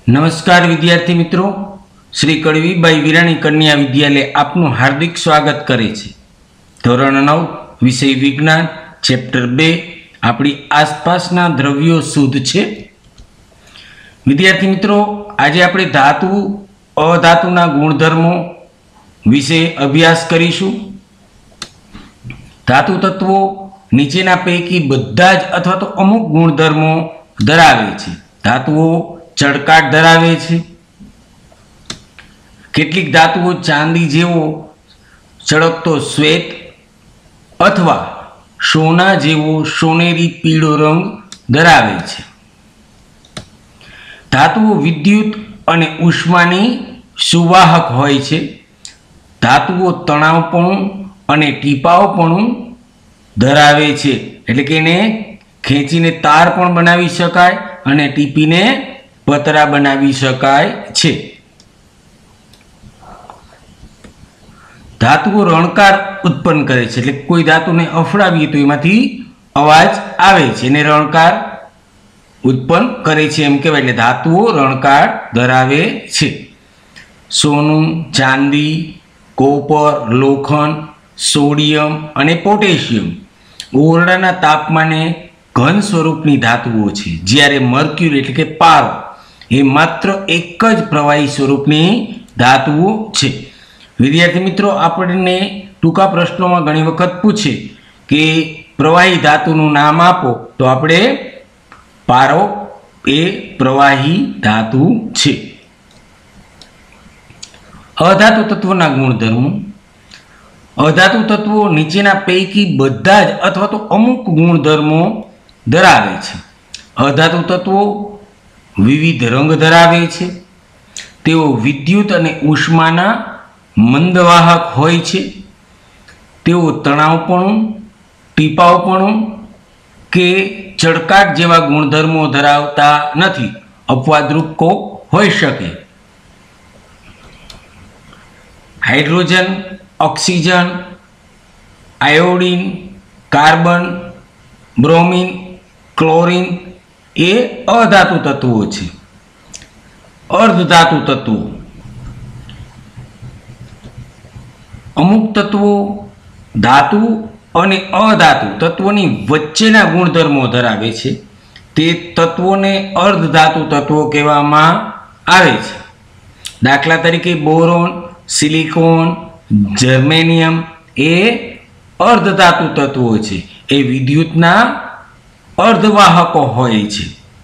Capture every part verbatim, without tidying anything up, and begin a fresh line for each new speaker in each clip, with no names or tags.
नमस्कार विद्यार्थी मित्रों, श्री कड़वीबाई वीराणी कन्या विद्यालय आपनु हार्दिक स्वागत करे छे। धोरण नौ विषय विज्ञान चेप्टर बे अपनी आसपासना द्रव्यो शुद्ध छे। विद्यार्थी मित्रों, आज आपणे धातु अधातुना गुणधर्मो विषे अभ्यास करीशुं। धातु तत्वों नीचेना पैकी बधा ज अथवा तो अमुक गुणधर्मो धरावे छे। धातुओ चड़काट धरावे छे। केटलीक धातुओ चांदी जेवो चड़कतो श्वेत अथवा सोना जेवो सोनेरी पीळो रंग धरावे छे। धातुओ विद्युत अने उष्मानी सुवाहक होय छे। धातुओ तणावपणु अने टीपावपणु धरावे छे, एटले के एने खेंचीने तार पण बनावी शकाय अने टीपीने पतरा बनावी शकाय छे। धातुओ रणकार उत्पन्न करे छे, एटले कोई धातुने अफड़ावीए तो एमांथी अवाज आवे छे ने रणकार उत्पन्न करे छे एम कहेवाय। एटले धातुओ रणकार धरावे छे। सोनू, चांदी, कोपर, लोखंड, सोडियम अने पोटेशियम ओरडाना तापमाने घन स्वरूपनी धातुओ छे। ज्यारे मर्क्युरी एटले के पारो ए मात्र एक ज प्रवाही स्वरूपनी धातुओ छे। विद्यार्थी मित्रों, आपणे टूंका प्रश्नों में घणी वखत पूछे कि प्रवाही धातुनुं नाम आपो, तो आपणे पारो ए प्रवाही धातु छे। अधातु तत्वोना गुणधर्मो। अधातु तत्वों नीचेना पैकी बधा ज अथवा तो अमुक गुणधर्मो धरावे छे। अधातु तत्वों विविध रंग धरावे छे। तेओ विद्युत अने उष्माना मंदवाहक होय छे। तेओ तणावपणु, टीपावपणु के चड़काट जेवा गुणधर्मो धरावता नथी। अपवादरूप को होई शके। Hydrogen, oxygen, iodine, carbon, bromine, chlorine ए अधातु तत्वों छे। अर्धधातु तत्वों अमुक तत्वों धातु अने अधातु तत्वोनी वच्चेना गुणधर्मो धरावे छे। ते तत्वोने अर्धधातु तत्वों कहेवामां आवे छे। दाखला तरीके बोरोन, सिलिकॉन, जर्मेनियम ए अर्धधातु तत्वों छे। ए विद्युतना अर्धवाहको होय छे।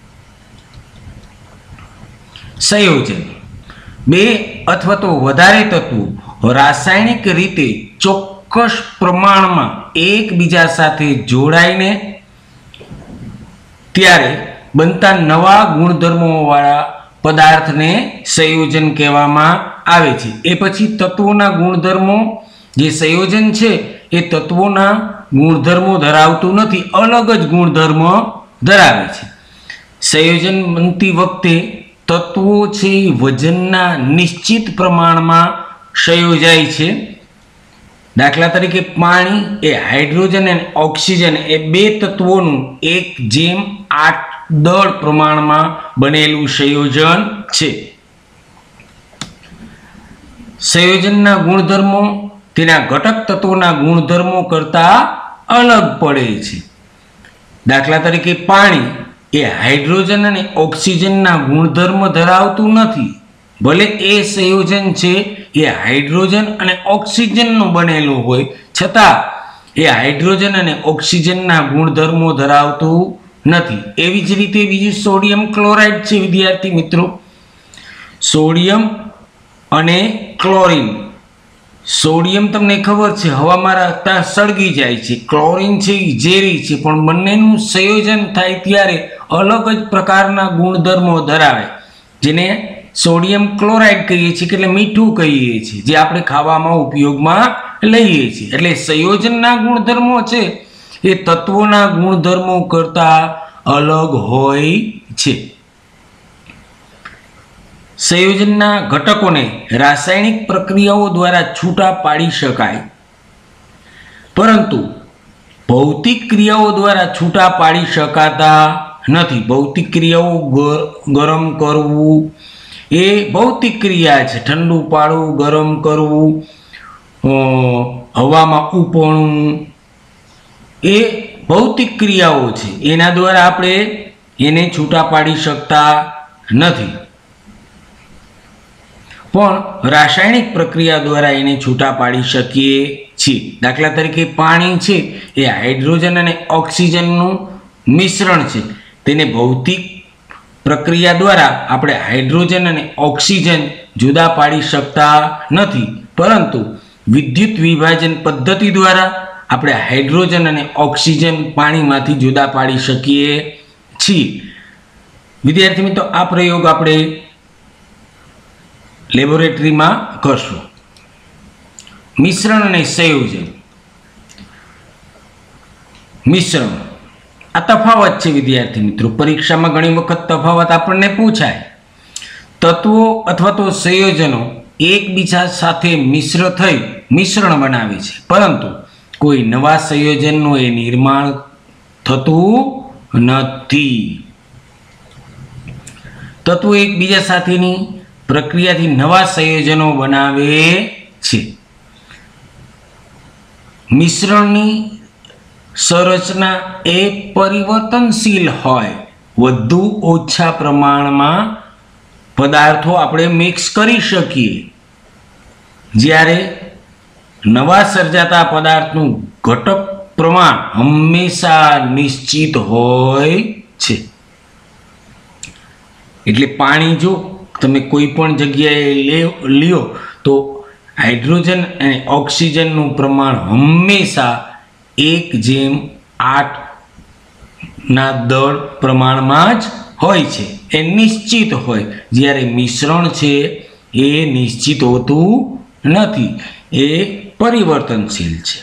संयोजन बे अथवा तो वधारे तत्वों रासायणिक रीते चोक्कस प्रमाणमां एकबीजा साथे जोड़ाईने त्यारे बनता नवा गुणधर्मोवाळा पदार्थने संयोजन कहेवामां आवे छे। ए पछी तत्वोना गुणधर्मो जे संयोजन छे ए तत्वोना गुणधर्मो धरावतुं नथी, अलग ज गुणधर्म धरावे छे। संयोजन बनती वखते तत्वो छे वजनना निश्चित प्रमाणमां संयोजाय छे। दाखला तरीके पाणी ए हाइड्रोजन अने ऑक्सीजन ए बे तत्वोनुं एक जेम आठ दळ प्रमाणमां बनेलुं संयोजन छे। संयोजनना गुणधर्मो तेना घटक तत्वोना गुणधर्मो करता अलग पड़े छे। दाखला तरीके पाणी ए हाइड्रोजन अने ऑक्सीजनना गुणधर्म धरावतुं नथी। भले ए संयोजन छे ए हाइड्रोजन अने ऑक्सीजननुं बनेलुं होय छतां ए हाइड्रोजन अने ऑक्सीजनना गुणधर्मो धरावतुं नथी। एवी ज रीते बीजुं सोडियम क्लोराइड छे। विद्यार्थी मित्रों, सोडियम अने क्लोरीन। सोडियम तमने खबर छे हवामां राखता सळगी जाय छे। क्लोरीन छे ई झेरी छे, पण बंनेनुं संयोजन थाय त्यारे अलग ज प्रकारना गुणधर्मो धरावे, जेने सोडियम क्लोराइड कहीए छीए એટલે મીઠું કહીએ છીએ, જે આપણે ખાવામાં ઉપયોગમાં લઈએ છીએ। એટલે સંયોજનના ગુણધર્મો છે એ તત્વોના ગુણધર્મો કરતા અલગ હોય છે। संयोजनना घटकोने रासायणिक प्रक्रियाओं द्वारा छूटा पाड़ी शकाय, परंतु भौतिक क्रियाओं द्वारा छूटा पाड़ी शकाता નથી. ભૌતિક ક્રિયાઓ ગરમ કરવું એ ભૌતિક ક્રિયા છે. ઠંડુ પાડવું, ગરમ કરવું, હવામાં ઉપણવું એ ભૌતિક ક્રિયાઓ છે. એના દ્વારા આપણે એને છૂટા પાડી શકતા નથી, પણ રાસાયણિક પ્રક્રિયા દ્વારા એને છૂટા પાડી શકીએ છીએ. દાખલા તરીકે પાણી છે એ હાઇડ્રોજન અને ઓક્સિજનનું મિશ્રણ છે. તેને ભૌતિક પ્રક્રિયા દ્વારા આપણે હાઇડ્રોજન અને ઓક્સિજન જુદા પાડી શકતા નથી, પરંતુ વિદ્યુત વિભાજન પદ્ધતિ દ્વારા આપણે હાઇડ્રોજન અને ઓક્સિજન પાણીમાંથી જુદા પાડી શકીએ છીએ. વિદ્યાર્થી મિત્રો, આ પ્રયોગ આપણે લેબોરેટરીમાં કરશું. મિશ્રણ અને સંયોજન. મિશ્રણ આ તફાવત છે વિદ્યાર્થી મિત્રો. પરીક્ષામાં ઘણી વખત તફાવત આપણને પૂછાય. તત્વો અથવા તો સંયોજનો એકબીજા સાથે મિશ્ર થઈ મિશ્રણ બનાવે છે, પરંતુ કોઈ નવા સંયોજનનું એ નિર્માણ થતું નથી. તત્વો એકબીજા સાથેની પ્રક્રિયાથી નવા સંયોજનો બનાવે છે. મિશ્રણની સંરચના એ પરિવર્તનશીલ હોય. વધુ ઓછા પ્રમાણમાં પદાર્થો આપણે મિક્સ કરી શકીએ, જ્યારે નવા સર્જાતા પદાર્થનું ઘટક પ્રમાણ હંમેશા નિશ્ચિત હોય છે. એટલે પાણી જો તમે કોઈ પણ જગ્યાએ લ્યો તો હાઇડ્રોજન અને ઓક્સિજનનું પ્રમાણ હંમેશા એક જેમ આઠ ના દળ પ્રમાણમાં જ હોય છે. એ નિશ્ચિત હોય, જ્યારે મિશ્રણ છે એ નિશ્ચિત હોતું નથી, એ પરિવર્તનશીલ છે.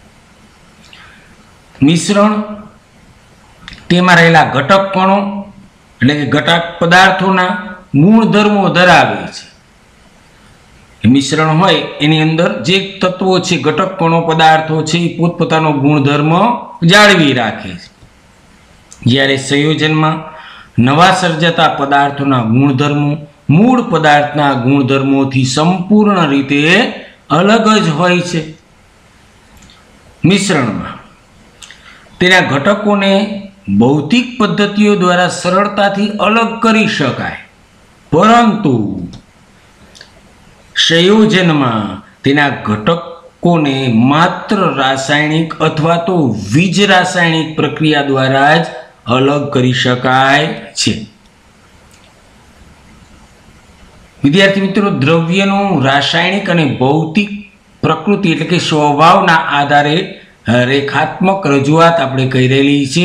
મિશ્રણ તેમાં રહેલા ઘટક કણો એટલે કે ઘટક પદાર્થોના ગુણધર્મો ધરાવે છે. મિશ્રણ હોય એની અંદર જે તત્વો છે, ઘટક કણો પદાર્થો છે, એ પોતપોતાનો ગુણધર્મ જાળવી રાખે છે. જ્યારે સંયોજનમાં નવા સર્જાતા પદાર્થોના ગુણધર્મો મૂળ પદાર્થના ગુણધર્મોથી સંપૂર્ણ રીતે અલગ જ હોય છે. મિશ્રણમાં તેના ઘટકોને ભૌતિક પદ્ધતિઓ દ્વારા સરળતાથી અલગ કરી શકાય, પરંતુ સંયોજનમાં તેના ઘટકોને માત્ર રાસાયણિક અથવા તો વીજ રાસાયણિક પ્રક્રિયા દ્વારા જ અલગ કરી શકાય છે. વિદ્યાર્થી મિત્રો, દ્રવ્યનું રાસાયણિક અને ભૌતિક પ્રકૃતિ એટલે કે સ્વભાવના આધારે રેખાત્મક રજૂઆત આપણે કરી રહેલી છે.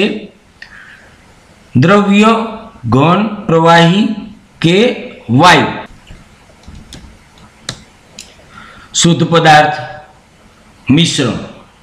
દ્રવ્ય ઘન, પ્રવાહી કે વાયુ, શુદ્ધ પદાર્થ, મિશ્રણ,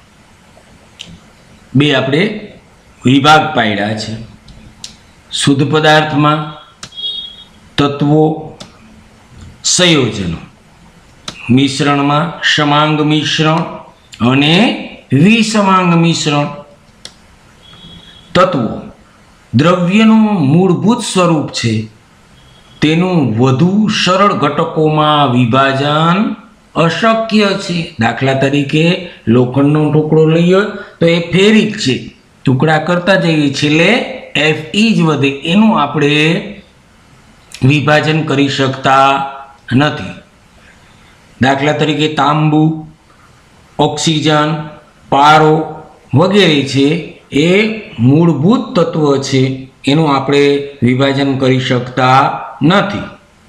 બે આપણે વિભાગ પાડ્યા છે. શુદ્ધ પદાર્થમાં તત્વો, સંયોજનો, મિશ્રણમાં સમાંગ મિશ્રણ અને વિસમાંગ મિશ્રણ. તત્વો દ્રવ્યનું મૂળભૂત સ્વરૂપ છે, તેનું વધુ સરળ ઘટકોમાં વિભાજન અશક્ય છે. દાખલા તરીકે લોખંડનો ટુકડો લઈએ તો એ ફેરિક છે, ટુકડા કરતા જઈએ છેલ્લે એફ ઈ જ વધે, એનું આપણે વિભાજન કરી શકતા નથી. દાખલા તરીકે તાંબુ, ઓક્સિજન, પારો વગેરે છે, એ મૂળભૂત તત્વ છે, એનું આપણે વિભાજન કરી શકતા નથી.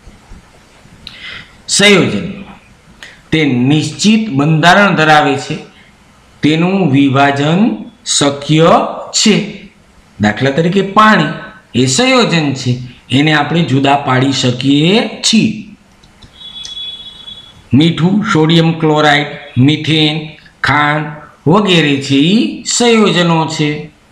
સંયોજન તે નિશ્ચિત બંધારણ ધરાવે છે, તેનું વિભાજન શક્ય છે. દાખલા તરીકે પાણી એ સંયોજન છે, એને આપણે જુદા પાડી શકીએ છીએ. મીઠું, સોડિયમ ક્લોરાઇડ, મિથેન, ખાંડ વગેરે છે, એ સંયોજનો છે.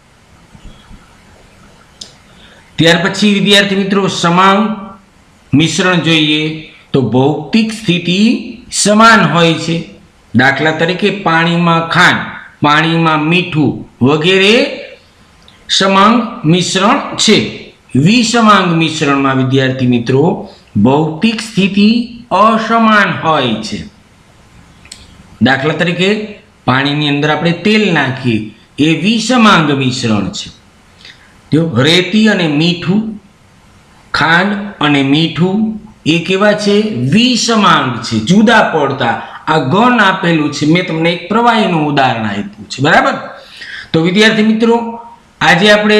ત્યાર પછી વિદ્યાર્થી મિત્રો, સમાંગ મિશ્રણ જોઈએ તો ભૌતિક સ્થિતિ સમાન હોય છે. દાખલા તરીકે પાણીમાં ખાંડ, પાણીમાં મીઠું વગેરે समांग मिश्रण छे। विषमांग मिश्रण में विद्यार्थी मित्रों भौतिक स्थिति असमान होय छे। दाखला तरीके पानी नी अंदर आपणे तेल नाखीए ए विषमांग मिश्रण छे। जो रेती अने मीठू, खांड अने मीठू ए केवा छे? विषमांग छे, जुदा पड़ता। आ गण आपेलू छे, मैं तमने एक प्रवाहीनुं उदाहरण आप्युं छे, बराबर। तो विद्यार्थी मित्रों आज आपणे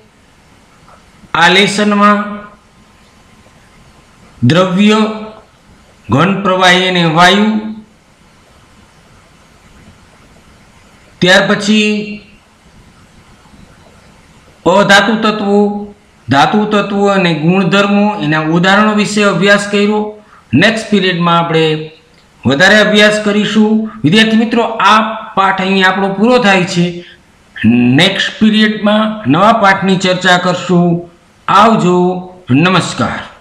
आ लेसनमां द्रव्य, घन प्रवाही अने वायु, त्यार पछी अधातु तत्वो, धातु तत्वो अने गुणधर्मो एना उदाहरणों विषे अभ्यास कर्यो। नेक्स्ट पीरियड में आपणे वधारे अभ्यास करीशुं। विद्यार्थी मित्रों आ पाठ अहीं आपणो पूरो थाय छे। नेक्स्ट पीरियड में नवा पाठनी चर्चा करशुं। आवजो, नमस्कार।